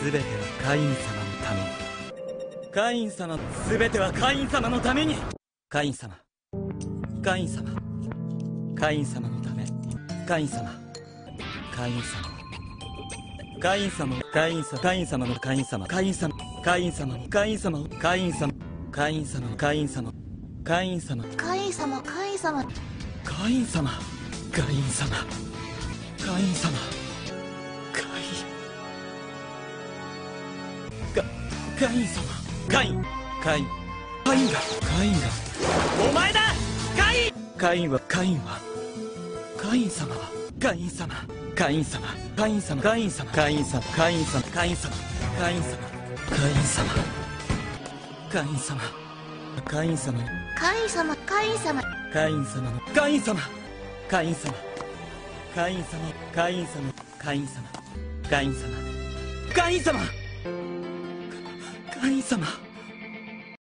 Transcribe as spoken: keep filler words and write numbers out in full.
すべてはカイン様のために。カイン様、すべてはカイン様のために。カイン様、カイン様、カイン様のため。カイン様、カイン様、カイン様、カイン様、カイン様のカイン様、カイン様、カイン様、カイン様、カイン様、カイン様、カイン様、カイン様、 カイン様、カイン様、 カイン様、カイン様、カイン様、カイン、カカイン様、カイン、カイン、カインが、カインが、お前だ、カイン。カインは、カインは、カイン様は、カイン様、カイン様、カイン様、カイン様、カイン様、カイン様、カイン様、カイン様、カイン様、カイン様、カイン様、 カイン様、カイン様、 カイン様のカイン様、カイン様、カイン様、カイン様、カイン様、カイン様、カイン様、カイン様。